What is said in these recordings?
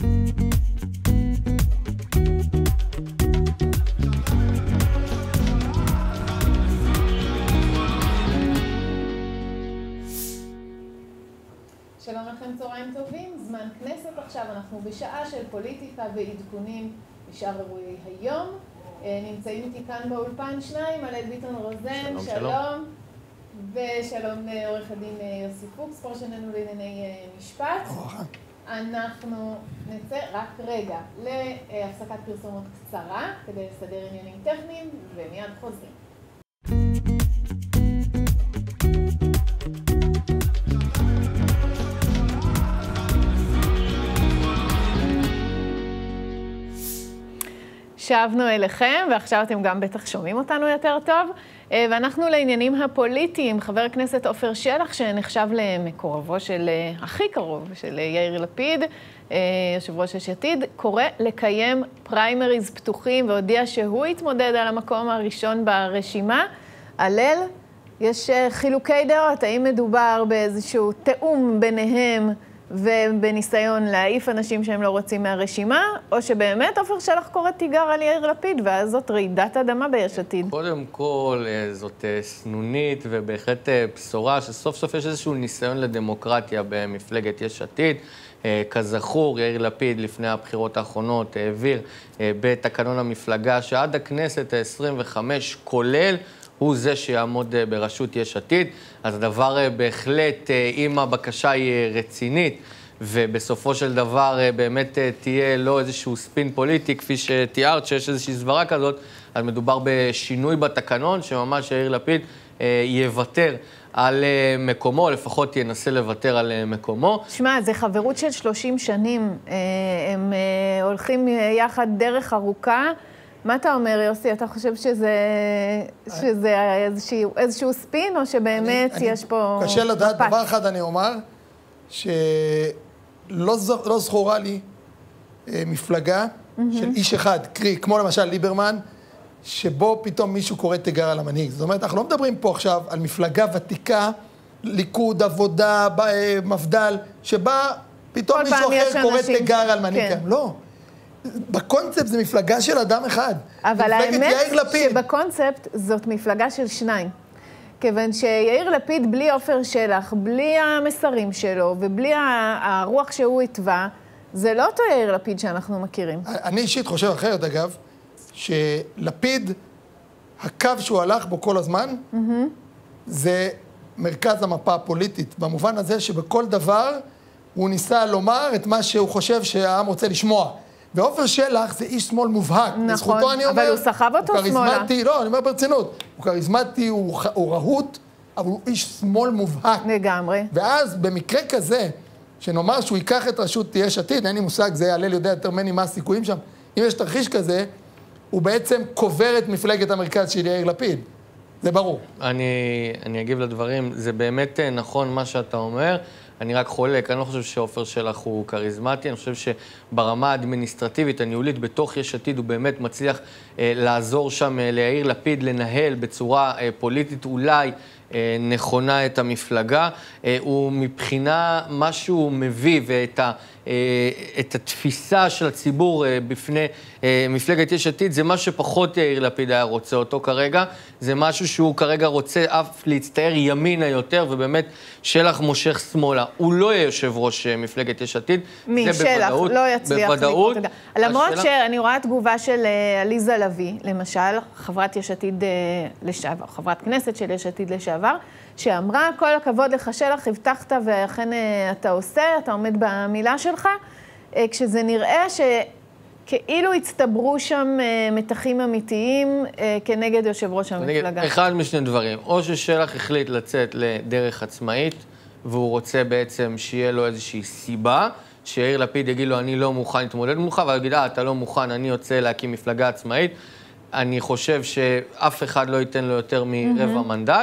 שלום לכם, צהריים טובים. זמן כנסת עכשיו, אנחנו בשעה של פוליטיקה ועדכונים בשאר אירועי היום. נמצאים איתי כאן באולפן שניים, הלל ביטון רוזן, שלום. ושלום לעורך הדין יוסי פוקס, פרשננו לענייני משפט. אנחנו נצא רק רגע להפסקת פרסומות קצרה כדי לסדר עניינים טכניים ומיד חוזרים. שבנו אליכם, ועכשיו אתם גם בטח שומעים אותנו יותר טוב, ואנחנו לעניינים הפוליטיים. חבר הכנסת עופר שלח, שנחשב למקורבו של, הכי קרוב, של יאיר לפיד, יושב ראש יש עתיד, קורא לקיים פריימריז פתוחים, והודיע שהוא יתמודד על המקום הראשון ברשימה. הלל, יש חילוקי דעות, האם מדובר באיזשהו תאום ביניהם, ובניסיון להעיף אנשים שהם לא רוצים מהרשימה, או שבאמת עופר שלח קורא תיגר על יאיר לפיד, ואז זאת רעידת אדמה ביש עתיד. קודם כל, זאת סנונית ובהחלט בשורה שסוף סוף יש איזשהו ניסיון לדמוקרטיה במפלגת יש עתיד. כזכור, יאיר לפיד לפני הבחירות האחרונות העביר בתקנון המפלגה שעד הכנסת ה-25 כולל, הוא זה שיעמוד בראשות יש עתיד. אז הדבר בהחלט, אם הבקשה היא רצינית, ובסופו של דבר באמת תהיה לא איזשהו ספין פוליטי, כפי שתיארת, שיש איזושהי סברה כזאת, אז מדובר בשינוי בתקנון, שממש יאיר לפיד יוותר על מקומו, לפחות ינסה לוותר על מקומו. שמע, זה חברות של 30 שנים, הם הולכים יחד דרך ארוכה. מה אתה אומר, יוסי? אתה חושב שזה איזשהו ספין, או שבאמת יש פה... קשה לדעת, דבר אחד אני אומר, שלא זכורה לי מפלגה של איש אחד, קרי, כמו למשל ליברמן, שבו פתאום מישהו קורא תיגר על המנהיג. זאת אומרת, אנחנו לא מדברים פה עכשיו על מפלגה ותיקה, ליכוד, עבודה, מפד"ל, שבה פתאום מישהו אחר קורא תיגר על מנהיג. לא. בקונספט זה מפלגה של אדם אחד. אבל האמת שבקונספט זאת מפלגה של שניים. כיוון שיאיר לפיד בלי עופר שלח, בלי המסרים שלו ובלי הרוח שהוא התווה, זה לא אותו יאיר לפיד שאנחנו מכירים. אני אישית חושב אחרת, אגב, שלפיד, הקו שהוא הלך בו כל הזמן, זה מרכז המפה הפוליטית. במובן הזה שבכל דבר הוא ניסה לומר את מה שהוא חושב שהעם רוצה לשמוע. ועופר שלח זה איש שמאל מובהק. נכון, אבל הוא סחב אותו שמאלה. לא, אני אומר ברצינות. הוא כריזמטי, הוא רהוט, אבל הוא איש שמאל מובהק. לגמרי. ואז במקרה כזה, שנאמר שהוא ייקח את ראשות יש עתיד, אין לי מושג, זה הלל יודע יותר ממני מה הסיכויים שם, אם יש תרחיש כזה, הוא בעצם קובר את מפלגת המרכז של יאיר לפיד. זה ברור. אני אגיב לדברים, זה באמת נכון מה שאתה אומר, אני רק חולק, אני לא חושב שעופר שלח הוא כריזמטי, אני חושב שברמה האדמיניסטרטיבית, הניהולית, בתוך יש עתיד, הוא באמת מצליח לעזור שם ליאיר לפיד, לנהל בצורה פוליטית אולי נכונה את המפלגה. הוא מבחינה מה שהוא מביא ואת התפיסה של הציבור בפני מפלגת יש עתיד, זה מה שפחות יאיר לפיד היה רוצה אותו כרגע, זה משהו שהוא כרגע רוצה אף להצטער ימינה יותר, ובאמת שלח מושך שמאלה. הוא לא יהיה יושב ראש מפלגת יש עתיד. מי שלח לא יצליח לקרות. למרות שאני רואה תגובה של עליזה לביא, למשל, חברת יש עתיד לשעבר, חברת כנסת של יש עתיד לשעבר, שאמרה, כל הכבוד לך שלח, הבטחת ואכן אתה עושה, אתה עומד במילה שלך, כשזה נראה שכאילו הצטברו שם מתחים אמיתיים כנגד יושב ראש המפלגה. אחד משני דברים, או ששלח החליט לצאת לדרך עצמאית, והוא רוצה בעצם שיהיה לו איזושהי סיבה, שיאיר לפיד יגיד לו, אני לא מוכן להתמודד מולך, אבל יגיד, אתה לא מוכן, אני יוצא להקים מפלגה עצמאית. אני חושב שאף אחד לא ייתן לו יותר מרבע מנדט,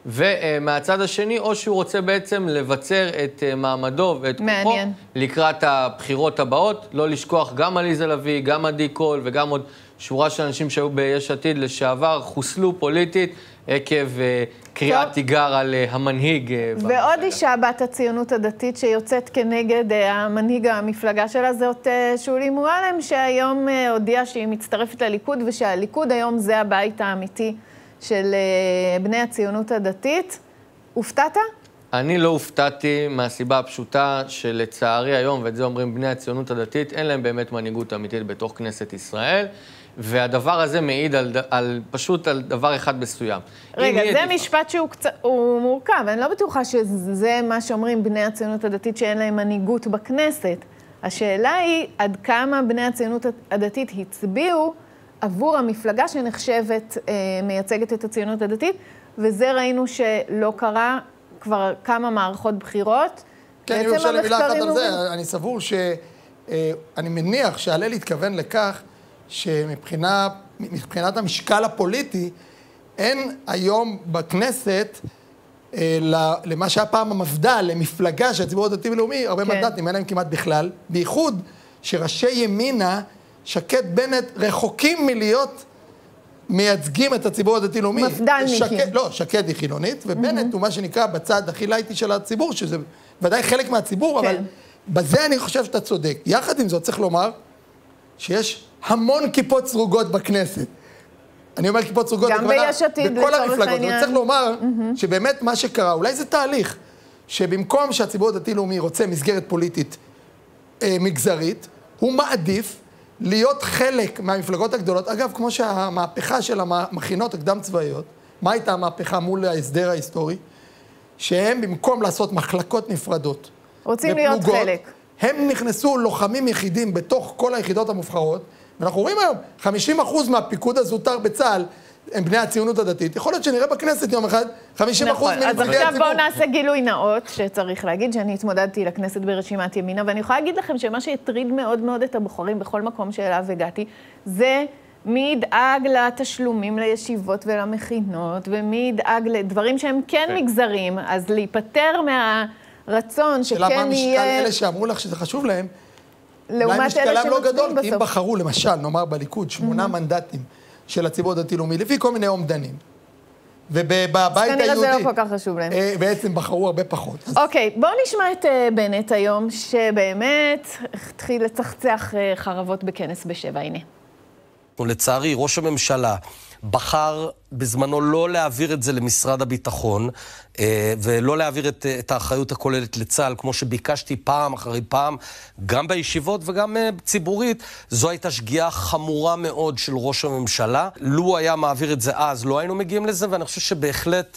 ומהצד השני, או שהוא רוצה בעצם לבצר את מעמדו ואת כוחו לקראת הבחירות הבאות, לא לשכוח גם עליזה לביא, גם עדי קול וגם עוד שורה של אנשים שהיו ביש עתיד לשעבר, חוסלו פוליטית עקב קריאת תיגר על המנהיג. ועוד אישה בת הציונות הדתית שיוצאת כנגד המנהיג המפלגה שלה, זאת שולי מועלם, שהיום הודיעה שהיא מצטרפת לליכוד, ושהליכוד היום זה הבית האמיתי של בני הציונות הדתית. הופתעת? אני לא הופתעתי מהסיבה הפשוטה שלצערי היום, ואת זה אומרים בני הציונות הדתית, אין להם באמת מנהיגות אמיתית בתוך כנסת ישראל, והדבר הזה מעיד פשוט על דבר אחד מסוים. רגע, זה משפט שהוא מורכב, אני לא בטוחה שזה מה שאומרים בני הציונות הדתית שאין להם מנהיגות בכנסת. השאלה היא עד כמה בני הציונות הדתית הצביעו עבור המפלגה שנחשבת מייצגת את הציונות הדתית, וזה ראינו שלא קרה כבר כמה מערכות בחירות. כן, אם אפשר למילה אחת על זה, אני סבור אני מניח שהלל התכוון לכך שמבחינת המשקל הפוליטי, אין היום בכנסת, למה שהיה פעם המפד"ל, למפלגה של הציבור הדתי ולאומי, הרבה מנדטים, אין להם כמעט בכלל, בייחוד שראשי ימינה, שקד בנט, רחוקים מלהיות מייצגים את הציבור הדתי-לאומי. מפד"לניקים. לא, שקד היא חילונית, ובנט הוא מה שנקרא בצד הכי לייטי של הציבור, שזה ודאי חלק מהציבור, אבל בזה אני חושב שאתה צודק. יחד עם זאת צריך לומר שיש המון כיפות סרוגות בכנסת. אני אומר כיפות סרוגות, גם ביש עתיד בכל המפלגות. וצריך לומר שבאמת מה שקרה, אולי זה תהליך, שבמקום שהציבור הדתי-לאומי רוצה מסגרת פוליטית מגזרית, הוא מעדיף להיות חלק מהמפלגות הגדולות. אגב, כמו שהמהפכה של המכינות הקדם צבאיות, מה הייתה המהפכה מול ההסדר ההיסטורי? שהם במקום לעשות מחלקות נפרדות, רוצים להיות חלק. הם נכנסו לוחמים יחידים בתוך כל היחידות המובחרות, ואנחנו רואים היום, 50% מהפיקוד הזוטר בצה"ל הם בני הציונות הדתית. יכול להיות שנראה בכנסת יום אחד 50% נכון, מנציגי הציבור. אז עכשיו בואו נעשה גילוי נאות, שצריך להגיד שאני התמודדתי לכנסת ברשימת ימינה, ואני יכולה להגיד לכם שמה שהטריד מאוד מאוד את הבוחרים בכל מקום שאליו הגעתי, זה מי ידאג לתשלומים לישיבות ולמכינות, ומי ידאג לדברים שהם כן מגזרים, אז להיפטר מהרצון שכן יהיה... למה משקל אלה שאמרו לך שזה חשוב להם, לעומת אלה משקלם לא גדול, בסוף. כי אם בחרו למשל, נאמר בליכוד, 8 מנדטים של הציבור הדתי-לאומי, לפי כל מיני אומדנים. ובבית היהודי... כנראה זה לא כל כך חשוב להם. בעצם בחרו הרבה פחות. אוקיי, בואו נשמע את בנט היום, שבאמת התחיל לצחצח חרבות בכנס בשבע, הנה. לצערי, ראש הממשלה בחר בזמנו לא להעביר את זה למשרד הביטחון, ולא להעביר את האחריות הכוללת לצה"ל, כמו שביקשתי פעם אחרי פעם, גם בישיבות וגם ציבורית. זו הייתה שגיאה חמורה מאוד של ראש הממשלה. לו היה מעביר את זה אז, לא היינו מגיעים לזה, ואני חושב שבהחלט,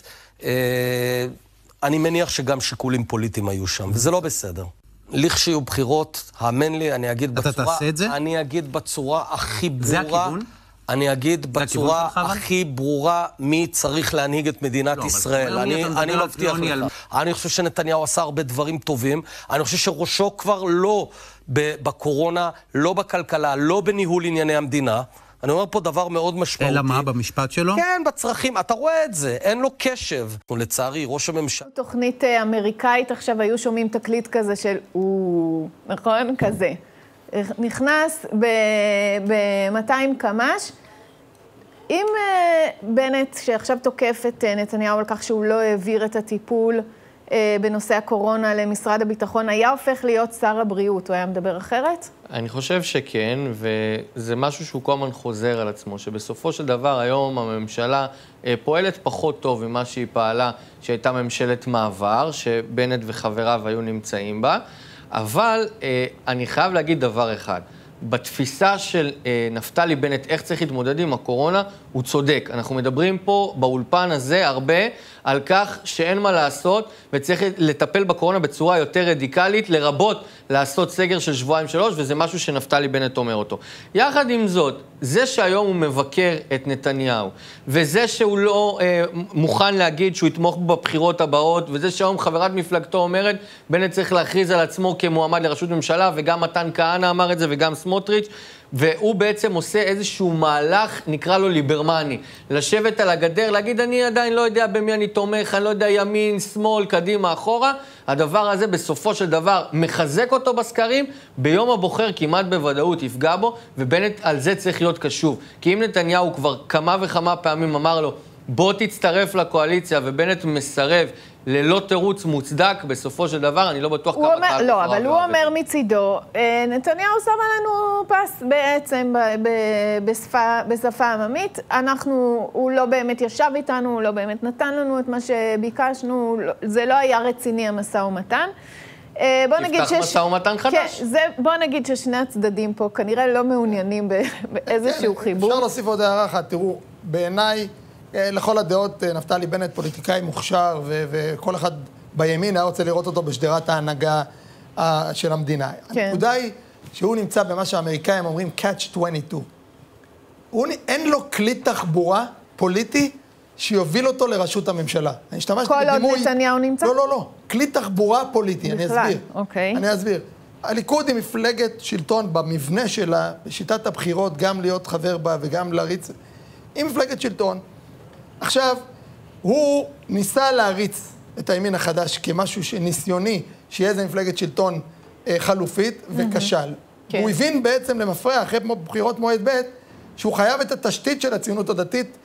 אני מניח שגם שיקולים פוליטיים היו שם, וזה לא בסדר. לכשיהיו בחירות, האמן לי, אני אגיד בצורה... אתה תעשה את זה? אני אגיד בצורה הכי ברורה... זה הכיוון? אני אגיד בצורה הכי ברורה מי צריך להנהיג את מדינת ישראל. אני לא מבטיח לך. אני חושב שנתניהו עשה הרבה דברים טובים. אני חושב שראשו כבר לא בקורונה, לא בכלכלה, לא בניהול ענייני המדינה. אני אומר פה דבר מאוד משמעותי. אלא מה, במשפט שלו? כן, בצרכים. אתה רואה את זה, אין לו קשב. לצערי, ראש הממשלה... תוכנית אמריקאית, עכשיו היו שומעים תקליט כזה של נכון? כזה. נכנס ב-200 קמ"ש. אם בנט, שעכשיו תוקף את נתניהו על כך שהוא לא העביר את הטיפול בנושא הקורונה למשרד הביטחון, היה הופך להיות שר הבריאות, הוא היה מדבר אחרת? אני חושב שכן, וזה משהו שהוא כל הזמן חוזר על עצמו, שבסופו של דבר היום הממשלה פועלת פחות טוב ממה שהיא פעלה, שהייתה ממשלת מעבר, שבנט וחבריו היו נמצאים בה, אבל אני חייב להגיד דבר אחד. בתפיסה של נפתלי בנט, איך צריך להתמודד עם הקורונה, הוא צודק. אנחנו מדברים פה באולפן הזה הרבה על כך שאין מה לעשות, וצריך לטפל בקורונה בצורה יותר רדיקלית, לרבות לעשות סגר של 2-3, וזה משהו שנפתלי בנט אומר אותו. יחד עם זאת, זה שהיום הוא מבקר את נתניהו, וזה שהוא לא מוכן להגיד שהוא יתמוך בבחירות הבאות, וזה שהיום חברת מפלגתו אומרת, בנט צריך להכריז על עצמו כמועמד לראשות ממשלה, וגם מתן כהנא אמר את זה, וגם סמוטריץ', והוא בעצם עושה איזשהו מהלך, נקרא לו ליברמני. לשבת על הגדר, להגיד, אני עדיין לא יודע במי אני תומך, אני לא יודע ימין, שמאל, קדימה, אחורה. הדבר הזה בסופו של דבר מחזק אותו בסקרים, ביום הבוחר כמעט בוודאות יפגע בו, ובנט על זה צריך להיות קשוב. כי אם נתניהו כבר כמה וכמה פעמים אמר לו, בוא תצטרף לקואליציה, ובנט מסרב ללא תירוץ מוצדק, בסופו של דבר, אני לא בטוח כמה קהל. לא, אבל הוא אומר מצידו, נתניהו שמה לנו פס בעצם בשפה עממית, הוא לא באמת ישב איתנו, הוא לא באמת נתן לנו את מה שביקשנו, זה לא היה רציני המשא ומתן. תפתח משא ומתן חדש. בוא נגיד ששני הצדדים פה כנראה לא מעוניינים באיזשהו חיבור. אפשר להוסיף עוד הערה אחת, תראו, בעיניי, לכל הדעות, נפתלי בנט פוליטיקאי מוכשר, וכל אחד בימין היה רוצה לראות אותו בשדרת ההנהגה של המדינה. הנקודה היא שהוא נמצא במה שהאמריקאים אומרים catch 22. אין לו כלי תחבורה פוליטי שיוביל אותו לראשות הממשלה. כל עוד נתניהו נמצא? לא. כלי תחבורה פוליטי, אני אסביר. אוקיי. אני אסביר. הליכוד היא מפלגת שלטון במבנה שלה, בשיטת הבחירות, גם להיות חבר בה וגם להריץ. היא מפלגת שלטון. עכשיו, הוא ניסה להריץ את הימין החדש כמשהו ניסיוני, שיהיה איזה מפלגת שלטון חלופית, וכשל. הוא הבין בעצם למפרע, אחרי בחירות מועד ב', שהוא חייב את התשתית של הציונות הדתית,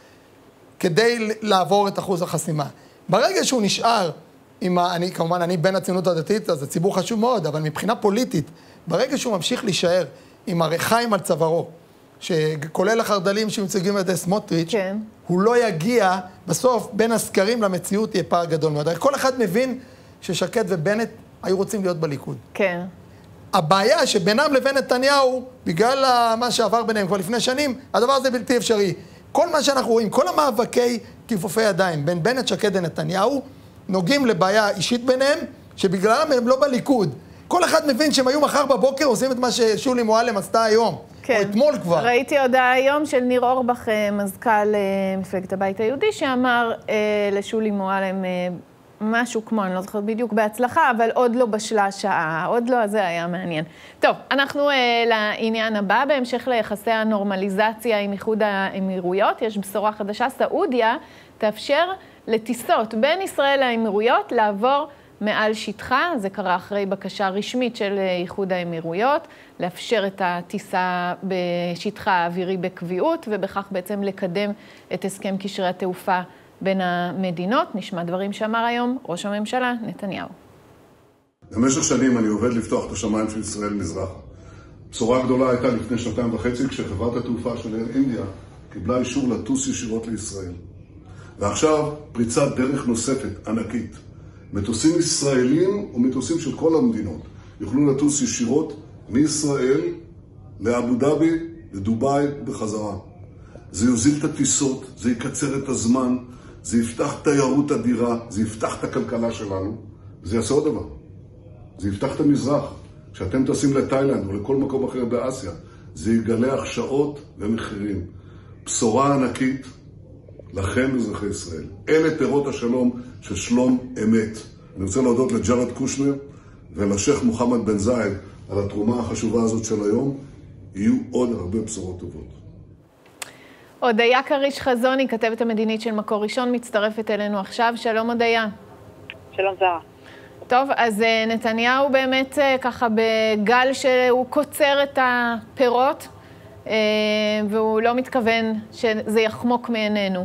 כדי לעבור את אחוז החסימה. ברגע שהוא נשאר, כמובן אני בין הציונות הדתית, אז הציבור חשוב מאוד, אבל מבחינה פוליטית, ברגע שהוא ממשיך להישאר עם הרחיים על צווארו, שכולל החרדלים שמציגים את סמוטריץ', כן. הוא לא יגיע, בסוף בין הסקרים למציאות יהיה פער גדול מאוד. כל אחד מבין ששקד ובנט היו רוצים להיות בליכוד. כן. הבעיה שבינם לבין נתניהו, בגלל מה שעבר ביניהם כבר לפני שנים, הדבר הזה בלתי אפשרי. כל מה שאנחנו רואים, כל המאבקי כיפופי ידיים בין בנט, שקד ונתניהו, נוגעים לבעיה אישית ביניהם, שבגללם הם לא בליכוד. כל אחד מבין שהם היו מחר בבוקר עושים את מה ששולי מועלם עשתה היום. כן. או אתמול כבר. ראיתי הודעה היום של ניר אורבך, מזכ"ל מפלגת הבית היהודי, שאמר לשולי מועלם משהו כמו, אני לא זוכרת בדיוק בהצלחה, אבל עוד לא בשלה השעה, עוד לא, זה היה מעניין. טוב, אנחנו לעניין הבא, בהמשך ליחסי הנורמליזציה עם איחוד האמירויות, יש בשורה חדשה, סעודיה תאפשר לטיסות בין ישראל לאמירויות לעבור מעל שטחה, זה קרה אחרי בקשה רשמית של איחוד האמירויות, לאפשר את הטיסה בשטחה האווירי בקביעות, ובכך בעצם לקדם את הסכם קשרי התעופה בין המדינות. נשמע דברים שאמר היום ראש הממשלה נתניהו. במשך שנים אני עובד לפתוח את השמיים של ישראל מזרח. בשורה גדולה הייתה לפני 2.5 כשחברת התעופה של אייר אינדיה קיבלה אישור לטוס ישירות לישראל. ועכשיו פריצת דרך נוספת, ענקית. מטוסים ישראלים ומטוסים של כל המדינות יוכלו לטוס ישירות מישראל לאבו דאבי, לדובאי ובחזרה. זה יוזיל את הטיסות, זה יקצר את הזמן, זה יפתח תיירות אדירה, זה יפתח את הכלכלה שלנו, וזה יעשה עוד דבר. זה יפתח את המזרח. כשאתם טסים לתאילנד או לכל מקום אחר באסיה, זה יגלח שעות ומחירים. בשורה ענקית לכם, אזרחי ישראל. אלה פירות השלום של שלום אמת. אני רוצה להודות לג'ארד קושנר ולשייך מוחמד בן זאיד על התרומה החשובה הזאת של היום. יהיו עוד הרבה בשורות טובות. הודיה קריש חזוני, כתבת המדינית של מקור ראשון, מצטרפת אלינו עכשיו. שלום הודיה. שלום זרה. טוב, אז נתניהו באמת ככה בגל שהוא קוצר את הפירות, והוא לא מתכוון שזה יחמוק מעינינו.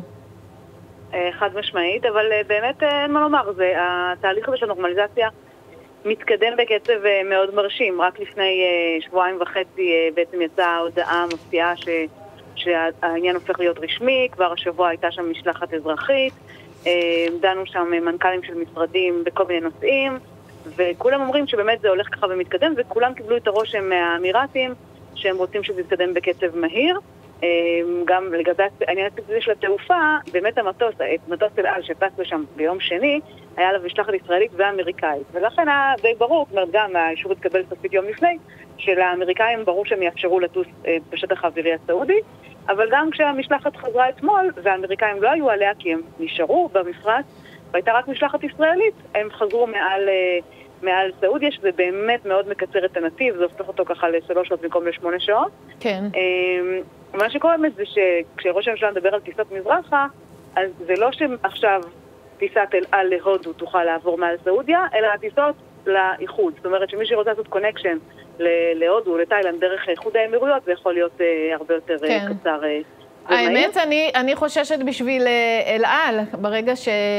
חד משמעית, אבל באמת אין מה לומר, התהליך הזה של הנורמליזציה מתקדם בקצב מאוד מרשים. רק לפני 2.5 שבועות בעצם יצאה הודעה מפתיעה שהעניין הופך להיות רשמי, כבר השבוע הייתה שם משלחת אזרחית, דנו שם מנכ"לים של משרדים בכל מיני נושאים, וכולם אומרים שבאמת זה הולך ככה ומתקדם, וכולם קיבלו את הרושם מהאמירתים שהם רוצים שזה יתקדם בקצב מהיר. גם לגבי העניין הספציפי של התעופה, באמת מטוס אל על שטס לשם ביום שני, היה לה משלחת ישראלית ואמריקאית. ולכן היה די ברור, זאת אומרת גם האישור התקבל סופית יום לפני, שלאמריקאים ברור שהם יאפשרו לטוס בשטח האווירי הסעודי, אבל גם כשהמשלחת חזרה אתמול, והאמריקאים לא היו עליה כי הם נשארו במפרץ, והייתה רק משלחת ישראלית, הם חזרו מעל מעל סעודיה, שזה באמת מאוד מקצר את הנתיב, זה הופך אותו ככה ל3 שעות במקום ל8 שעות. כן. מה שקורה באמת זה שכשראש הממשלה מדבר על טיסות מזרחה, אז זה לא שעכשיו טיסת אל על להודו תוכל לעבור מעל סעודיה, אלא הטיסות לאיחוד. זאת אומרת שמי שרוצה לעשות קונקשן להודו, לתאילנד, דרך איחוד האמירויות, זה יכול להיות הרבה יותר קצר. האמת, אני חוששת בשביל אל על, ברגע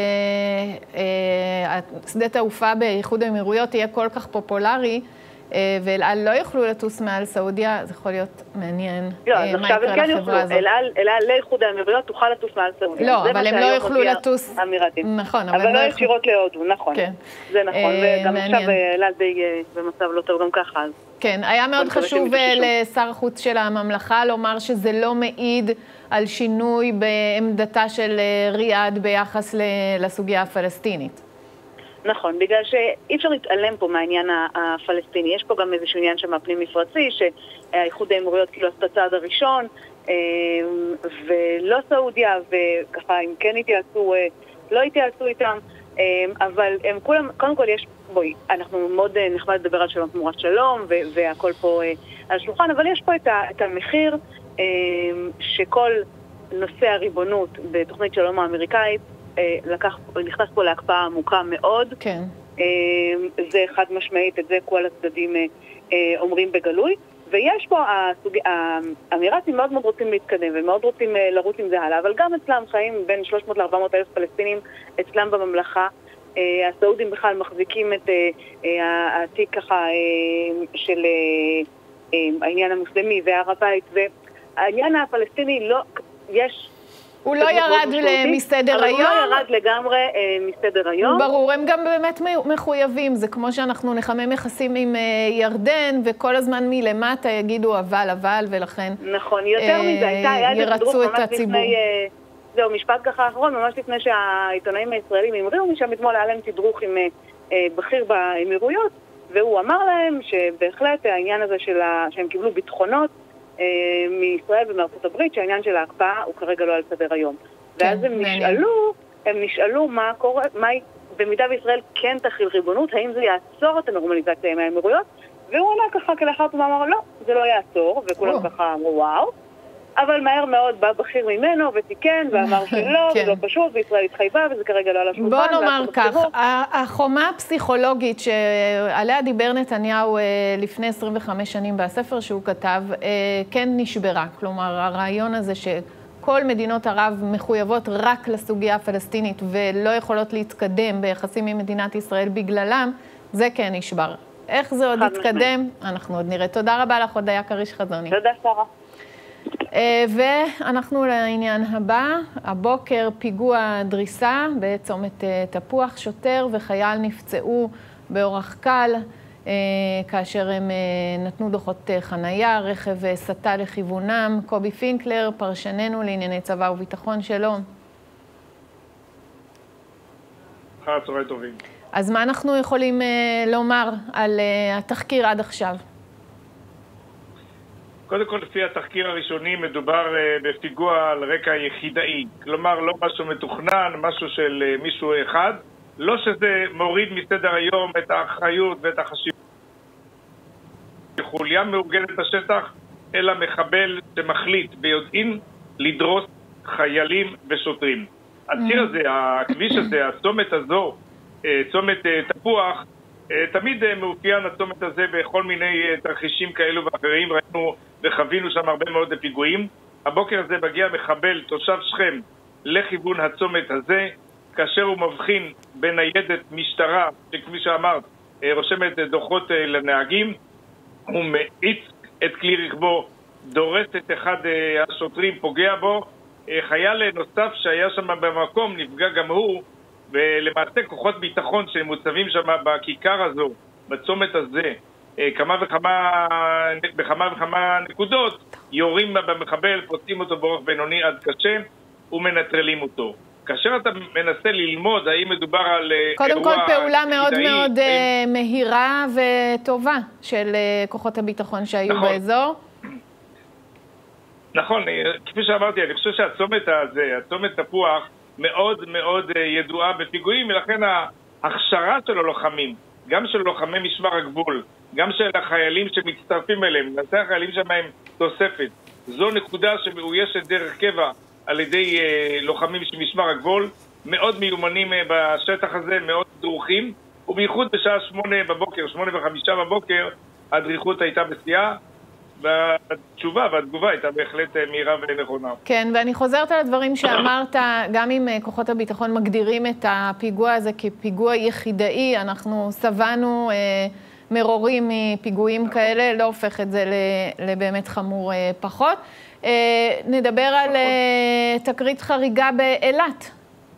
ששדה תעופה באיחוד האמירויות תהיה כל כך פופולרי, ואל על לא יוכלו לטוס מעל סעודיה, זה יכול להיות מעניין מה יקרה לחברה הזאת. אל על לאיחוד האמירויות תוכל לטוס מעל סעודיה. לא, אבל הם לא יוכלו לטוס... נכון, אבל לא ישירות להודו, נכון. זה נכון, וגם עכשיו אל על די במצב לא טוב גם ככה. כן, היה מאוד חשוב לשר החוץ של הממלכה לומר שזה לא מעיד על שינוי בעמדתה של ריאד ביחס לסוגיה הפלסטינית. נכון, בגלל שאי אפשר להתעלם פה מהעניין הפלסטיני. יש פה גם איזשהו עניין שם הפנים מפרצי, שהאיחוד האמירויות כאילו עשתה צעד הראשון, ולא סעודיה, וככה אם כן התייעצו, לא התייעצו איתם, אבל הם כולם, קודם כל יש, אנחנו מאוד נחמד לדבר על שלום תמורת שלום, והכל פה על השולחן, אבל יש פה את המחיר שכל נושא הריבונות בתוכנית שלום האמריקאית, נכנס פה להקפאה עמוקה מאוד. כן. זה חד משמעית, את זה כל הצדדים אומרים בגלוי. ויש פה, האמירתים מאוד מאוד רוצים להתקדם ומאוד רוצים לרוץ עם זה הלאה, אבל גם אצלם חיים בין 300 ל-400 אלף פלסטינים אצלם בממלכה. הסעודים בכלל מחזיקים את העתיק ככה של העניין המוסלמי והר הבית, והעניין הפלסטיני לא, יש... הוא לא ירד מסדר היום. אבל הוא לא ירד לגמרי מסדר היום. ברור, הם גם באמת מחויבים. זה כמו שאנחנו נחמם יחסים עם ירדן, וכל הזמן מלמטה יגידו אבל, ולכן נכון, יותר מזה, ירצו את הציבור. זהו, משפט ככה האחרון, ממש לפני שהעיתונאים הישראלים המריאו משם, אתמול היה להם תדרוך עם בכיר באמירויות, והוא אמר להם שבהחלט העניין הזה שהם קיבלו ביטחונות, מישראל ומארצות הברית, שהעניין של ההקפאה הוא כרגע לא על סדר היום. ואז הם נשאלו מה קורה, במידה וישראל כן תחיל ריבונות, האם זה יעצור את הנורמליזציה עם האמירויות? והוא עונה ככה כלאחר תום אמר, לא, זה לא יעצור, וכולם ככה אמרו וואו. אבל מהר מאוד בא בכיר ממנו ותיקן ואמר שלא, זה לא פשוט, וישראל התחייבה וזה כרגע לא על השולחן. בוא נאמר כך, החומה הפסיכולוגית שעליה דיבר נתניהו לפני 25 שנים בספר שהוא כתב, כן נשברה. כלומר, הרעיון הזה שכל מדינות ערב מחויבות רק לסוגיה הפלסטינית ולא יכולות להתקדם ביחסים עם מדינת ישראל בגללם, זה כן נשבר. איך זה עוד יתקדם? אנחנו עוד נראה. תודה רבה לך, הודיה כריש-חזוני. תודה, שרה. ואנחנו לעניין הבא, הבוקר פיגוע דריסה בצומת תפוח, שוטר וחייל נפצעו באורח קל כאשר הם נתנו דוחות חנייה, רכב סטה לכיוונם. קובי פינקלר, פרשננו לענייני צבא וביטחון, שלום. אחר צהריים טובים. אז מה אנחנו יכולים לומר על התחקיר עד עכשיו? קודם כל, לפי התחקיר הראשוני, מדובר בפיגוע על רקע יחידאי. כלומר, לא משהו מתוכנן, משהו של מישהו אחד. לא שזה מוריד מסדר היום את האחריות ואת החשיבות. חוליה מאורגנת בשטח, אלא מחבל שמחליט ביודעין לדרוס חיילים ושוטרים. הציר הזה, הכביש הזה, הצומת הזו, צומת תפוח, תמיד מאופיין הצומת הזה בכל מיני תרחישים כאלו ואחרים. ראינו וחווינו שם הרבה מאוד פיגועים. הבוקר הזה מגיע מחבל, תושב שכם, לכיוון הצומת הזה, כאשר הוא מבחין בניידת משטרה, שכפי שאמרת, רושמת דוחות לנהגים. הוא מאיץ את כלי רכבו, דורס את אחד השוטרים, פוגע בו. חייל נוסף שהיה שם במקום נפגע גם הוא, ולמעשה כוחות ביטחון שמוצבים שם בכיכר הזו, בצומת הזה, בכמה וכמה נקודות, יורים במחבל, פוצעים אותו באורח בינוני עד קשה ומנטרלים אותו. כאשר אתה מנסה ללמוד האם מדובר על אירוע... קודם כל פעולה מאוד מאוד מהירה וטובה של כוחות הביטחון שהיו באזור. נכון, כפי שאמרתי, אני חושב שהצומת הזה, הצומת תפוח, מאוד מאוד ידועה בפיגועים, ולכן ההכשרה של הלוחמים גם של לוחמי משמר הגבול, גם של החיילים שמצטרפים אליהם, נעשה החיילים שם הם תוספת. זו נקודה שמאוישת דרך קבע על ידי לוחמים של משמר הגבול, מאוד מיומנים בשטח הזה, מאוד דרוכים, ובייחוד בשעה 8 בבוקר, 8:05 בבוקר, הדריכות הייתה בשיאה, והתשובה והתגובה הייתה בהחלט מהירה ונכונה. כן, ואני חוזרת על הדברים שאמרת, גם אם כוחות הביטחון מגדירים את הפיגוע הזה כפיגוע יחידאי, אנחנו סבנו מרורים מפיגועים כאלה, לא הופך את זה לבאמת חמור פחות. נדבר על תקרית חריגה באילת.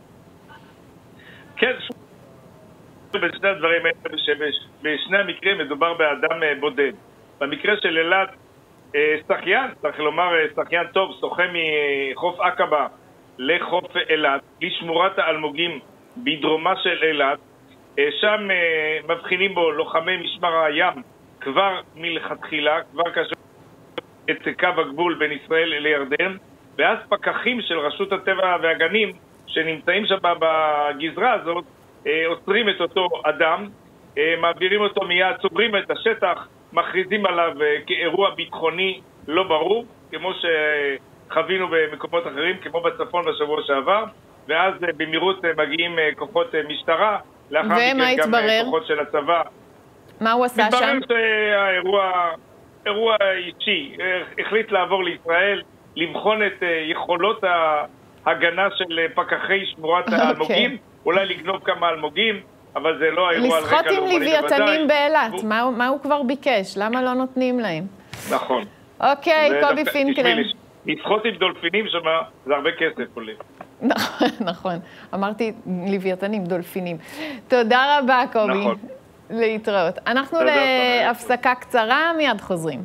כן, בשני הדברים האלה, שבשני המקרים מדובר באדם בודד. במקרה של אילת, שחיין, צריך לומר שחיין טוב, שוחה מחוף עקבה לחוף אילת, לשמורת האלמוגים בדרומה של אילת, שם מבחינים בו לוחמי משמר הים כבר מלכתחילה, כבר כאשר את קו הגבול בין ישראל לירדן, ואז פקחים של רשות הטבע והגנים שנמצאים שם בגזרה הזאת, עוצרים את אותו אדם, מעבירים אותו מיד, צוברים את השטח, מכריזים עליו כאירוע ביטחוני לא ברור, כמו שחווינו במקומות אחרים, כמו בצפון בשבוע שעבר, ואז במהירות מגיעים כוחות משטרה, לאחר מכן גם כוחות של הצבא. מה הוא עשה שם? מתברר שהאירוע אישי, החליט לעבור לישראל, לבחון את יכולות ההגנה של פקחי שמורת האלמוגים, אולי לגנוב כמה אלמוגים, אבל זה לא האירוע על רקע לאומני בוודאי. לשחות עם לוויתנים באילת, מה הוא כבר ביקש? למה לא נותנים להם? נכון. אוקיי, קובי פינקלר. לשחות עם דולפינים שם, זה הרבה כסף עולה. נכון, אמרתי לוויתנים, דולפינים. תודה רבה, קובי. נכון. להתראות. אנחנו להפסקה קצרה, מיד חוזרים.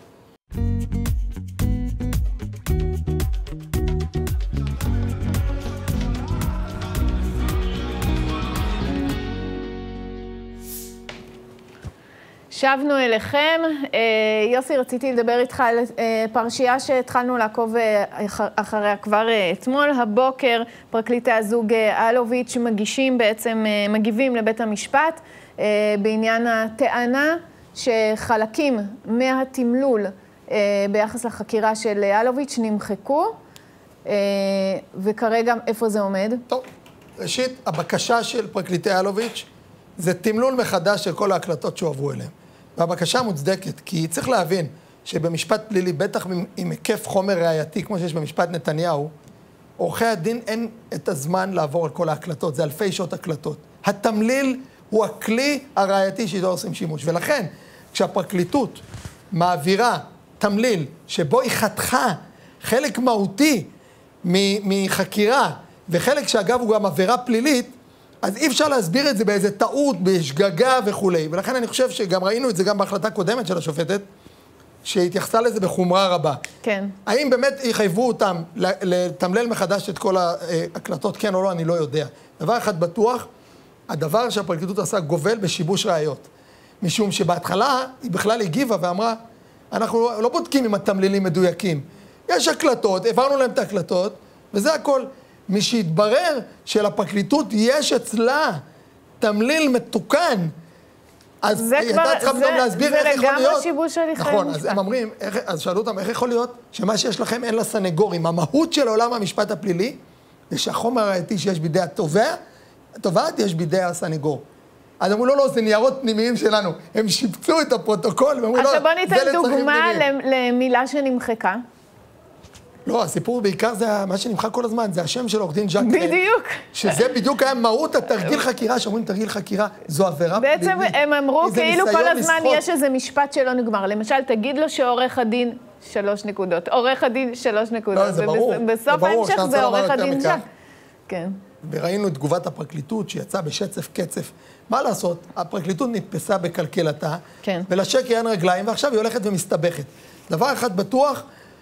שבנו אליכם. יוסי, רציתי לדבר איתך על פרשייה שהתחלנו לעקוב אחריה כבר אתמול. הבוקר פרקליטי הזוג אלוביץ' מגיבים לבית המשפט בעניין הטענה שחלקים מהתמלול ביחס לחקירה של אלוביץ' נמחקו, וכרגע איפה זה עומד? טוב, ראשית, הבקשה של פרקליטי אלוביץ' זה תמלול מחדש של כל ההקלטות שהועברו אליהם. והבקשה מוצדקת, כי צריך להבין שבמשפט פלילי, בטח עם היקף חומר ראייתי, כמו שיש במשפט נתניהו, עורכי הדין אין את הזמן לעבור על כל ההקלטות, זה אלפי שעות הקלטות. התמליל הוא הכלי הראייתי שאיתו עושים שימוש, ולכן כשהפרקליטות מעבירה תמליל שבו היא חתכה חלק מהותי מחקירה, וחלק שאגב הוא גם עבירה פלילית, אז אי אפשר להסביר את זה באיזה טעות, בשגגה וכו'. ולכן אני חושב שגם ראינו את זה גם בהחלטה קודמת של השופטת, שהתייחסה לזה בחומרה רבה. כן. האם באמת יחייבו אותם לתמלל מחדש את כל ההקלטות, כן או לא, אני לא יודע. דבר אחד בטוח, הדבר שהפרקליטות עשה גובל בשיבוש ראיות. משום שבהתחלה היא בכלל הגיבה ואמרה, אנחנו לא בודקים אם התמלילים מדויקים. יש הקלטות, העברנו להם את ההקלטות, וזה הכל. מי שהתברר שלפרקליטות יש אצלה תמליל מתוקן, אז הייתה צריכה פתאום להסביר איך יכול להיות. זה לגמרי שיבוש הליכי משפט. נכון, אז הם אומרים, אז שאלו אותם, איך יכול להיות שמה שיש לכם אין לסנגורים. המהות של עולם המשפט הפלילי, זה שהחומר הראייתי שיש בידי התובעת, יש בידי הסנגור. אז אמרו, לא, זה ניירות פנימיים שלנו. הם שיפצו את הפרוטוקול, ואמרו, לא, עכשיו בוא ניתן דוגמה למילה שנמחקה. לא, הסיפור בעיקר זה מה שנמחק כל הזמן, זה השם של עורך דין ז'ק. בדיוק. שזה בדיוק היה מהות התרגיל חקירה, שאומרים תרגיל חקירה, זו עבירה פלילית. בעצם הם אמרו כאילו כל הזמן יש איזה משפט שלא נגמר. למשל, תגיד לו שעורך הדין 3 נקודות, עורך הדין 3 נקודות. לא, זה ברור. ובסוף ההמשך זה עורך הדין ז'ק. כן. וראינו את תגובת הפרקליטות שיצאה בשצף קצף. מה לעשות? הפרקליטות נתפסה בקלקלתה, ולשקר אין רגליים, ועכשיו היא הולכת ומסתבכת. דבר אחד בטוח,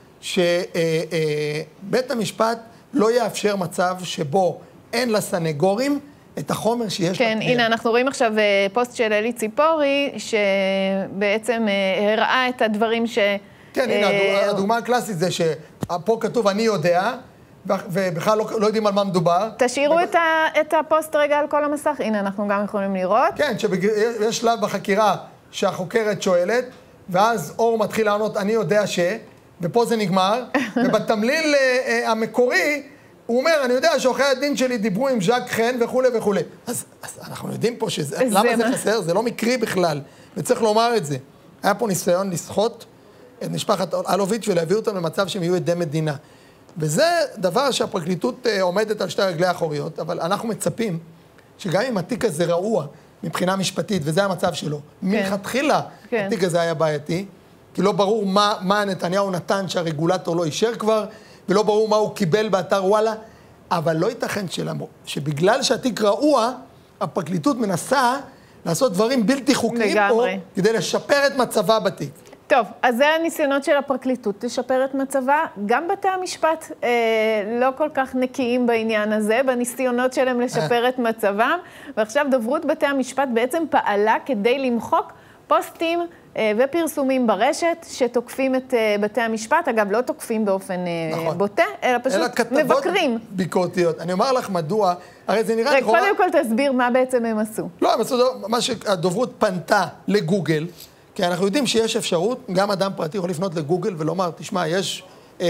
שבית המשפט לא יאפשר מצב שבו אין לסנגורים את החומר שיש כן, הנה, אנחנו רואים עכשיו פוסט של אלי ציפורי, שבעצם הראה את הדברים ש... כן, הנה, הדוגמה הקלאסית זה שפה כתוב אני יודע, ובכלל לא יודעים על מה מדובר. תשאירו את הפוסט רגע על כל המסך, הנה אנחנו גם יכולים לראות. כן, שיש שלב בחקירה שהחוקרת שואלת, ואז אור מתחיל לענות, אני יודע ופה זה נגמר, ובתמליל המקורי, הוא אומר, אני יודע שעורכי הדין שלי דיברו עם ז'ק חן וכו' וכו'. אז אנחנו יודעים פה למה זה חסר? זה לא מקרי בכלל, וצריך לומר את זה. היה פה ניסיון לסחוט את משפחת אלוביץ' ולהביא אותם למצב שהם יהיו עדי מדינה. וזה דבר שהפרקליטות עומדת על שתי רגלי האחוריות, אבל אנחנו מצפים שגם אם התיק הזה רעוע מבחינה משפטית, וזה המצב שלו, מלכתחילה התיק הזה היה בעייתי, כי לא ברור מה נתניהו נתן שהרגולטור לא אישר כבר, ולא ברור מה הוא קיבל באתר וואלה, אבל לא ייתכן שבגלל שהתיק רעוע, הפרקליטות מנסה לעשות דברים בלתי חוקיים פה, כדי לשפר את מצבה בתיק. טוב, אז זה הניסיונות של הפרקליטות, לשפר את מצבה. גם בתי המשפט לא כל כך נקיים בעניין הזה, בניסיונות שלהם לשפר את מצבם, ועכשיו דוברות בתי המשפט בעצם פעלה כדי למחוק פוסטים ופרסומים ברשת שתוקפים את בתי המשפט, אגב, לא תוקפים באופן בוטה, אלא פשוט מבקרים. אלא כתבות ביקורתיות. אני אומר לך מדוע, הרי זה נראה... קודם כל תסביר מה בעצם הם עשו. לא, הם עשו מה שהדוברות פנתה לגוגל, כי אנחנו יודעים שיש אפשרות, גם אדם פרטי יכול לפנות לגוגל ולומר, תשמע, יש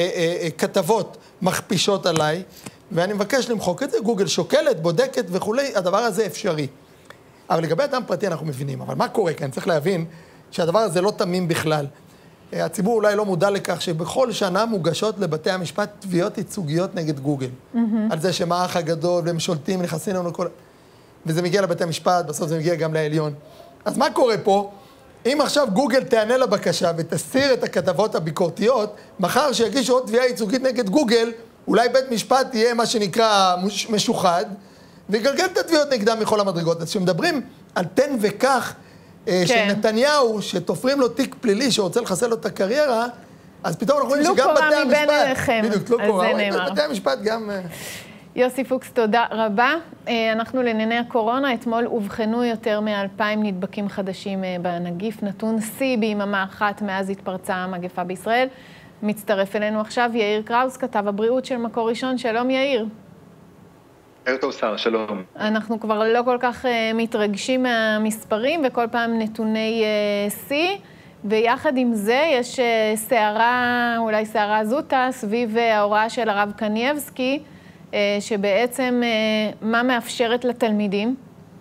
כתבות מכפישות עליי, ואני מבקש למחוק את זה, גוגל שוקלת, בודקת וכולי, הדבר הזה אפשרי. אבל לגבי אדם פרטי אנחנו מבינים, אבל מה קורה כאן? צריך להבין שהדבר הזה לא תמים בכלל. הציבור אולי לא מודע לכך שבכל שנה מוגשות לבתי המשפט תביעות ייצוגיות נגד גוגל. על זה שהם האח הגדול והם שולטים, נכנסים לנו כל... וזה מגיע לבתי המשפט, בסוף זה מגיע גם לעליון. אז מה קורה פה? אם עכשיו גוגל תענה לבקשה ותסיר את הכתבות הביקורתיות, מחר שיגישו עוד תביעה ייצוגית נגד גוגל, אולי בית משפט יהיה מה שנקרא משוחד, ויגלגל את התביעות נגדם מכל המדרגות. אז כשמדברים על תן וכך, של נתניהו, שתופרים לו תיק פלילי שרוצה לחסל לו את הקריירה, אז פתאום אנחנו רואים שגם בתי המשפט... בדיוק, לא קורה. בתי המשפט גם... יוסי פוקס, תודה רבה. אנחנו לענייני הקורונה, אתמול הובחנו יותר מ-2,000 נדבקים חדשים בנגיף, נתון C ביממה אחת מאז התפרצה המגפה בישראל. מצטרף אלינו עכשיו יאיר קראוס, כתב הבריאות של מקור ראשון. שלום יאיר. ערב טוב שר, שלום. אנחנו כבר לא כל כך מתרגשים מהמספרים, וכל פעם נתוני C, ויחד עם זה יש סערה, אולי סערה זוטה, סביב ההוראה של הרב קנייבסקי, שבעצם מה מאפשרת לתלמידים?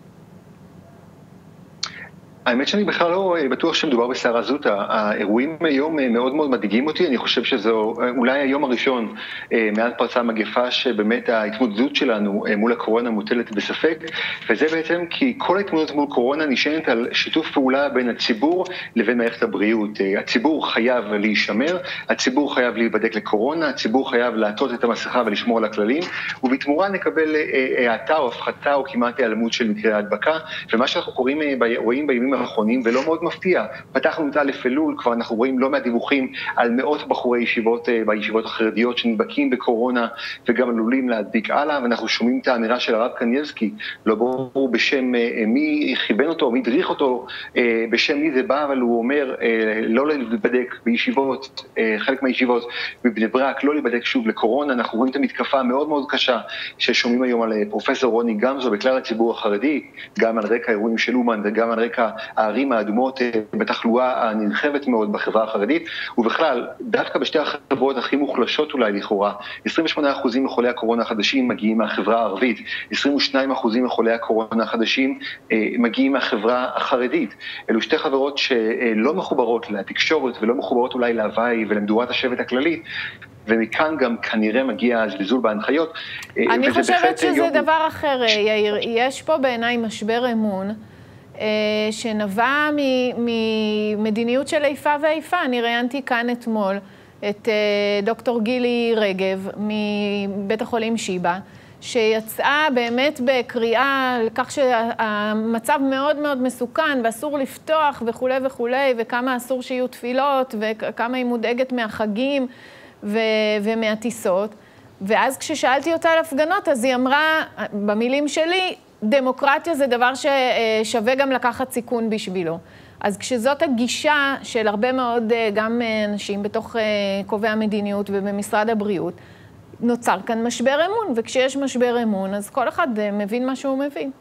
האמת שאני בכלל לא בטוח שמדובר בסערה זוטה. האירועים היום מאוד מאוד מדאיגים אותי. אני חושב שזו אולי היום הראשון מאז פרצה המגפה שבאמת ההתמודדות שלנו מול הקורונה מוטלת בספק, וזה בעצם כי כל ההתמודדות מול קורונה נשענת על שיתוף פעולה בין הציבור לבין מערכת הבריאות. הציבור חייב להישמר, הציבור חייב להיבדק לקורונה, הציבור חייב לעטות את המסכה ולשמור על הכללים, ובתמורה נקבל האטה או הפחתה או כמעט היעלמות של מקרי ההדבקה, ומה שאנחנו רואים בימים האחרונים, ולא מאוד מפתיע. פתחנו את א' אלול, כבר אנחנו רואים לא מהדיווחים על מאות בחורי ישיבות בישיבות החרדיות שנדבקים בקורונה וגם עלולים להדביק הלאה, ואנחנו שומעים את האמירה של הרב קנייבסקי, לא ברור בשם מי כיוון אותו, מי הדריך אותו, בשם מי זה בא, אבל הוא אומר לא להיבדק בישיבות, חלק מהישיבות בבני ברק, לא להיבדק שוב לקורונה. אנחנו רואים את המתקפה המאוד מאוד קשה ששומעים היום על פרופסור רוני גמזו בכלל הציבור החרדי, גם על רקע אירועים של אומן וגם על רקע הערים האדומות בתחלואה הנרחבת מאוד בחברה החרדית, ובכלל, דווקא בשתי החברות הכי מוחלשות אולי לכאורה, 28% מחולי הקורונה החדשים מגיעים מהחברה הערבית, 22% מחולי הקורונה החדשים מגיעים מהחברה החרדית. אלו שתי חברות שלא מחוברות לתקשורת ולא מחוברות אולי להוואי ולמדורת השבט הכללית, ומכאן גם כנראה מגיע הזלזול בהנחיות. אני חושבת שזה דבר אחר, יאיר. יש פה בעיניי משבר אמון, שנבע ממדיניות של איפה ואיפה. אני ראיינתי כאן אתמול את דוקטור גילי רגב מבית החולים שיבא, שיצאה באמת בקריאה לכך שהמצב מאוד מאוד מסוכן ואסור לפתוח וכו' וכו', וכמה אסור שיהיו תפילות וכמה היא מודאגת מהחגים ומהטיסות. ואז כששאלתי אותה על הפגנות, אז היא אמרה, במילים שלי, דמוקרטיה זה דבר ששווה גם לקחת סיכון בשבילו. אז כשזאת הגישה של הרבה מאוד גם אנשים בתוך קובעי המדיניות ובמשרד הבריאות, נוצר כאן משבר אמון, וכשיש משבר אמון, אז כל אחד מבין מה שהוא מבין.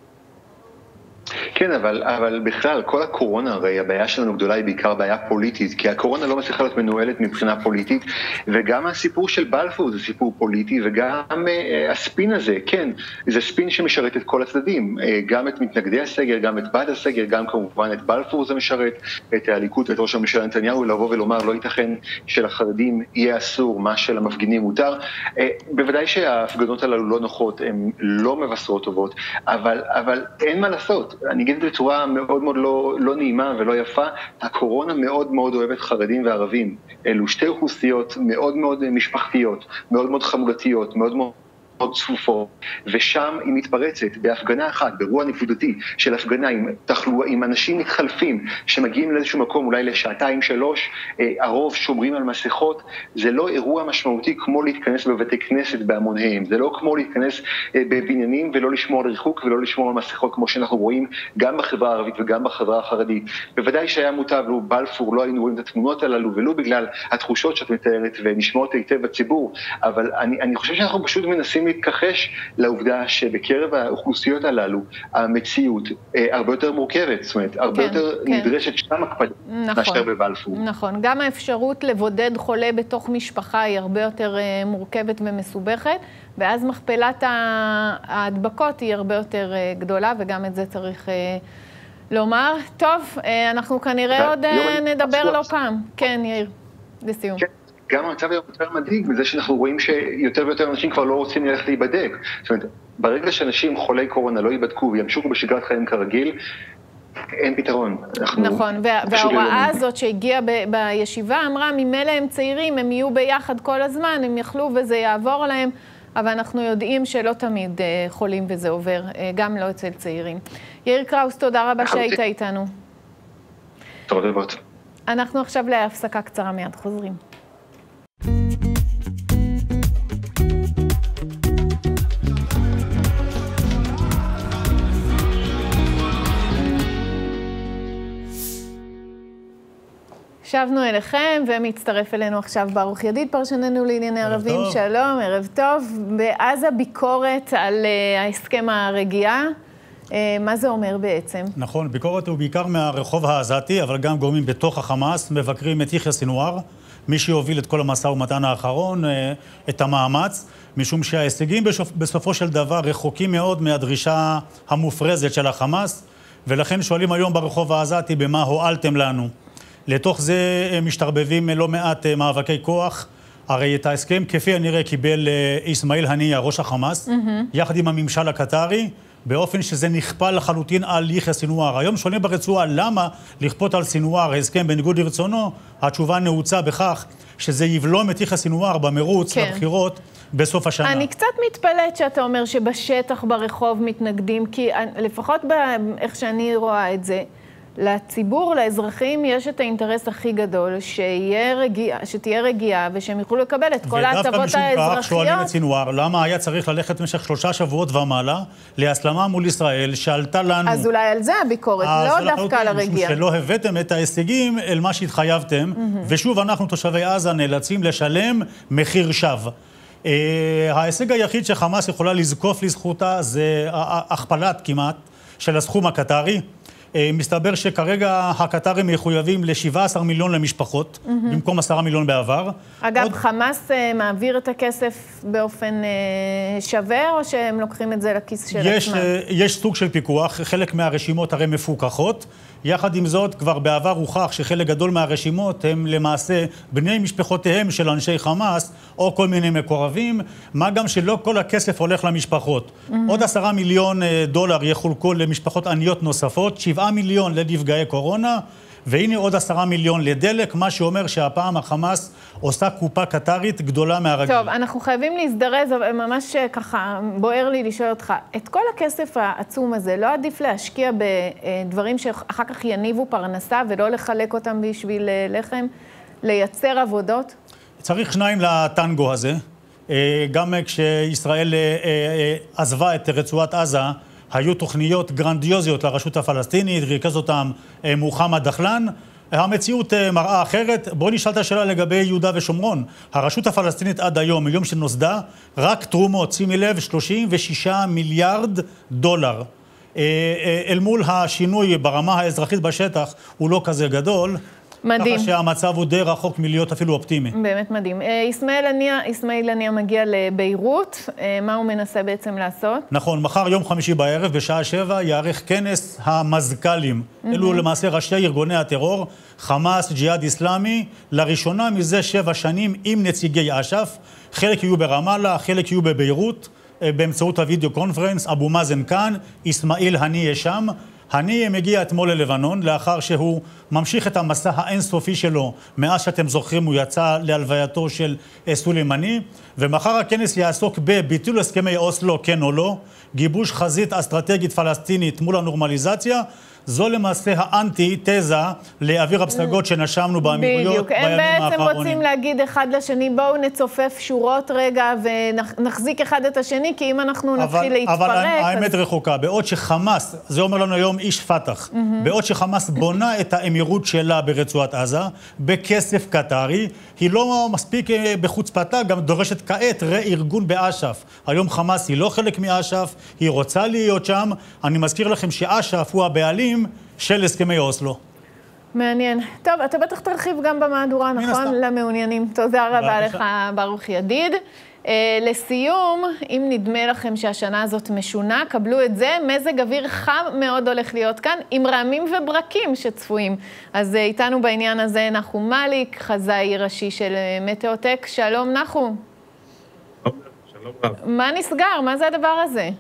כן, אבל בכלל, כל הקורונה, הרי הבעיה שלנו גדולה היא בעיקר בעיה פוליטית, כי הקורונה לא מצליחה להיות מנוהלת מבחינה פוליטית, וגם הסיפור של בלפור זה סיפור פוליטי, וגם הספין הזה, כן, זה ספין שמשרת את כל הצדדים, גם את מתנגדי הסגר, גם את בעד הסגר, גם כמובן את בלפור זה משרת, את הליכוד ואת ראש הממשלה נתניהו, לבוא ולומר לא ייתכן שלחרדים יהיה אסור, מה שלמפגינים מותר. בוודאי שההפגנות הללו לא נוחות, הן לא מבשרות טובות, אבל אין מה לעשות. אני אגיד בצורה מאוד מאוד לא נעימה ולא יפה, הקורונה מאוד מאוד אוהבת חרדים וערבים. אלו שתי אוכלוסיות מאוד מאוד משפחתיות, מאוד מאוד חמולתיות, מאוד מאוד צפופות, ושם היא מתפרצת בהפגנה אחת, באירוע נקודתי של הפגנה עם אנשים מתחלפים שמגיעים לאיזשהו מקום אולי לשעתיים שלוש, הרוב שומרים על מסכות, זה לא אירוע משמעותי כמו להתכנס בבתי כנסת בהמוניהם, זה לא כמו להתכנס בבניינים ולא לשמור על ריחוק ולא לשמור על מסכות כמו שאנחנו רואים גם בחברה הערבית וגם בחברה החרדית. בוודאי שהיה מוטב לו בלפור, לא היינו רואים את התמונות הללו ולא בגלל התחושות שאת מתארת ונשמעות היטב בציבור, אבל אני חושב שאנחנו פשוט מנסים להתכחש לעובדה שבקרב האוכלוסיות הללו המציאות הרבה יותר מורכבת, זאת אומרת, הרבה יותר נדרשת שם הקפדה מאשר בבלפור. נכון, גם האפשרות לבודד חולה בתוך משפחה היא הרבה יותר מורכבת ומסובכת, ואז מכפלת ההדבקות היא הרבה יותר גדולה, וגם את זה צריך לומר. טוב, אנחנו כנראה עוד נדבר לא פעם. כן, יאיר, לסיום. גם המצב יותר מדאיג בזה שאנחנו רואים שיותר ויותר אנשים כבר לא רוצים ללכת להיבדק. זאת אומרת, ברגע שאנשים חולי קורונה לא ייבדקו וימשכו בשגרת חיים כרגיל, אין פתרון. נכון, וההוראה הזאת שהגיעה בישיבה אמרה, ממילא הם צעירים, הם יהיו ביחד כל הזמן, הם יחלו וזה יעבור להם, אבל אנחנו יודעים שלא תמיד חולים וזה עובר, גם לא אצל צעירים. יאיר קראוס, תודה רבה שהיית איתנו. תודה רבות. אנחנו עכשיו להפסקה קצרה, מיד חוזרים. שבנו אליכם, ומצטרף אלינו עכשיו ברוך ידיד, פרשננו לענייני ערבים. שלום, ערב טוב. בעזה ביקורת על ההסכם הרגיעה. מה זה אומר בעצם? נכון, ביקורת הוא בעיקר מהרחוב העזתי, אבל גם גורמים בתוך החמאס, מבקרים את יחיא סינואר, מי שהוביל את כל המשא ומתן האחרון, את המאמץ, משום שההישגים בסופו של דבר רחוקים מאוד מהדרישה המופרזת של החמאס, ולכן שואלים היום ברחוב העזתי במה הועלתם לנו. לתוך זה משתרבבים לא מעט מאבקי כוח, הרי את ההסכם כפי הנראה קיבל איסמעיל הנייה, ראש החמאס, יחד עם הממשל הקטרי, באופן שזה נכפה לחלוטין על יחיא סינואר. היום שואלים ברצועה למה לכפות על סינואר הסכם בניגוד לרצונו, התשובה נעוצה בכך שזה יבלום את יחיא סינואר במרוץ לבחירות בסוף השנה. אני קצת מתפלאת שאתה אומר שבשטח ברחוב מתנגדים, כי לפחות באיך שאני רואה את זה, לציבור, לאזרחים, יש את האינטרס הכי גדול, שתהיה רגיעה, ושהם יוכלו לקבל את כל ההטבות האזרחיות. ודווקא משום כך שואלים את סינואר, למה היה צריך ללכת במשך 3 שבועות ומעלה, להסלמה מול ישראל, שעלתה לנו... אז אולי על זה הביקורת, לא דווקא על הרגיעה. שלא הבאתם את ההישגים אל מה שהתחייבתם, ושוב אנחנו תושבי עזה נאלצים לשלם מחיר שווא. ההישג היחיד שחמאס יכולה לזקוף לזכותה, זה הכפלת כמעט של הסכום הקטרי. מסתבר שכרגע הקטרים מחויבים ל-17 מיליון למשפחות, במקום 10 מיליון בעבר. אגב, חמאס מעביר את הכסף באופן שווה, או שהם לוקחים את זה לכיס של עצמם? יש סוג של פיקוח, חלק מהרשימות הרי מפוקחות. יחד עם זאת, כבר בעבר הוכח שחלק גדול מהרשימות הם למעשה בני משפחותיהם של אנשי חמאס, או כל מיני מקורבים, מה גם שלא כל הכסף הולך למשפחות. עוד 10 מיליון דולר יחולקו למשפחות עניות נוספות, 7 מיליון לנפגעי קורונה, והנה עוד 10 מיליון לדלק, מה שאומר שהפעם החמאס עושה קופה קטרית גדולה מהרגיל. טוב, אנחנו חייבים להזדרז, אבל ממש ככה בוער לי לשאול אותך, את כל הכסף העצום הזה, לא עדיף להשקיע בדברים שאחר כך יניבו פרנסה, ולא לחלק אותם בשביל לחם, לייצר עבודות? צריך 2 לטנגו הזה. גם כשישראל עזבה את רצועת עזה, היו תוכניות גרנדיוזיות לרשות הפלסטינית, ריכז אותם מוחמד דחלן, המציאות מראה אחרת. בואו נשאל את השאלה לגבי יהודה ושומרון. הרשות הפלסטינית עד היום, מיום שנוסדה, רק תרומות, שימי לב, 36 מיליארד דולר. אל מול השינוי ברמה האזרחית בשטח הוא לא כזה גדול. מדהים. ככה שהמצב הוא די רחוק מלהיות אפילו אופטימי. באמת מדהים. איסמעיל הנייה מגיע לביירות. מה הוא מנסה בעצם לעשות? נכון, מחר יום חמישי בערב, בשעה 7, יערך כנס המזכ"לים. אלו למעשה ראשי ארגוני הטרור, חמאס, ג'יהאד איסלאמי, לראשונה מזה 7 שנים עם נציגי אש"ף. חלק יהיו ברמאללה, חלק יהיו בביירות, באמצעות הוידאו קונפרנס. אבו מאזן כאן, איסמעיל הנייה שם. הנייה מגיע אתמול ללבנון, לאחר שהוא ממשיך את המסע האינסופי שלו, מאז שאתם זוכרים הוא יצא להלווייתו של סולימני, ומחר הכנס יעסוק בביטול הסכמי אוסלו, כן או לא, גיבוש חזית אסטרטגית פלסטינית מול הנורמליזציה. זו למעשה האנטי-תזה לאוויר הפסגות שנשמנו באמירויות בימים האחרונים. בדיוק, הם בעצם רוצים להגיד אחד לשני, בואו נצופף שורות רגע ונחזיק אחד את השני, כי אם אנחנו נתחיל להתפרק... אבל האמת רחוקה, בעוד שחמאס, זה אומר לנו היום איש פתח, בעוד שחמאס בונה את האמירות שלה ברצועת עזה, בכסף קטרי, היא לא מספיק בחוצפתה, גם דורשת כעת ארגון באש"ף. היום חמאס היא לא חלק מאש"ף, היא רוצה להיות שם. אני מזכיר לכם שאש"ף הוא הבעלים של הסכמי אוסלו. מעניין. טוב, אתה בטח תרחיב גם במהדורה, נכון? למעוניינים. תודה רבה לך, ברוך ידיד. לסיום, אם נדמה לכם שהשנה הזאת משונה, קבלו את זה. מזג אוויר חם מאוד הולך להיות כאן, עם רעמים וברקים שצפויים. אז איתנו בעניין הזה נחום מליק, חזאי ראשי של מטאוטק. שלום נחום. שלום רב. מה נסגר? מה זה הדבר הזה?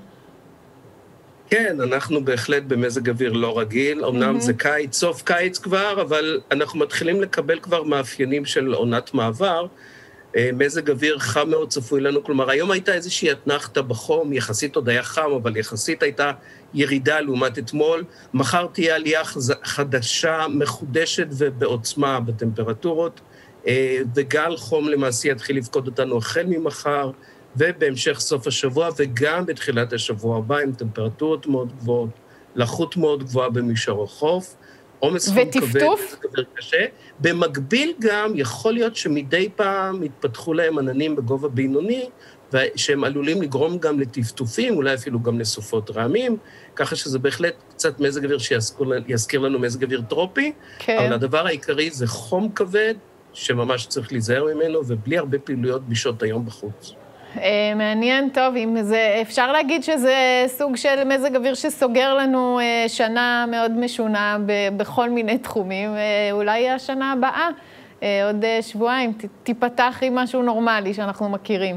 כן, אנחנו בהחלט במזג אוויר לא רגיל. אמנם זה קיץ, סוף קיץ כבר, אבל אנחנו מתחילים לקבל כבר מאפיינים של עונת מעבר. מזג אוויר חם מאוד צפוי לנו. כלומר, היום הייתה איזושהי אתנחתה בחום, יחסית עוד היה חם, אבל יחסית הייתה ירידה לעומת אתמול. מחר תהיה עלייה חדשה, מחודשת ובעוצמה בטמפרטורות, וגל חום למעשה יתחיל לפקוד אותנו החל ממחר, ובהמשך סוף השבוע, וגם בתחילת השבוע הבא, עם טמפרטורות מאוד גבוהות, לחות מאוד גבוהה במישור החוף, עומס חום כבד, קשה. במקביל גם יכול להיות שמדי פעם יתפתחו להם עננים בגובה בינוני, שהם עלולים לגרום גם לטפטופים, אולי אפילו גם לסופות רעמים, ככה שזה בהחלט קצת מזג אוויר שיזכיר לנו מזג אוויר טרופי, כן. אבל הדבר העיקרי זה חום כבד, שממש צריך להיזהר ממנו, ובלי הרבה פעילויות בשעות היום בחוץ. מעניין, טוב, אם זה, אפשר להגיד שזה סוג של מזג אוויר שסוגר לנו שנה מאוד משונה בכל מיני תחומים, אולי השנה הבאה, עוד שבועיים, תיפתח עם משהו נורמלי שאנחנו מכירים.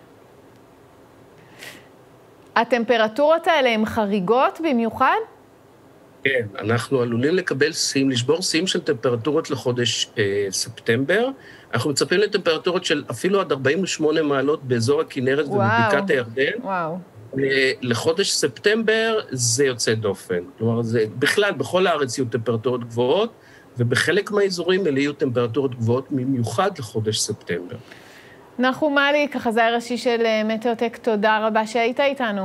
הטמפרטורות האלה הן חריגות במיוחד? כן, אנחנו עלולים לקבל לשבור סים של טמפרטורות לחודש ספטמבר. אנחנו מצפים לטמפרטורות של אפילו עד 48 מעלות באזור הכנרת ובבקעת הירדן. וואו. לחודש ספטמבר זה יוצא דופן. כלומר, זה בכלל, בכל הארץ יהיו טמפרטורות גבוהות, ובחלק מהאזורים אלה יהיו טמפרטורות גבוהות, במיוחד לחודש ספטמבר. נחום מליק, החזאי ראשי של מטאוטק, תודה רבה שהיית איתנו.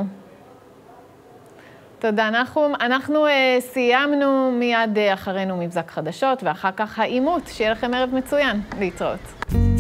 תודה נחום. אנחנו סיימנו מיד אחרינו מבזק חדשות, ואחר כך העימות. שיהיה לכם ערב מצוין. להתראות.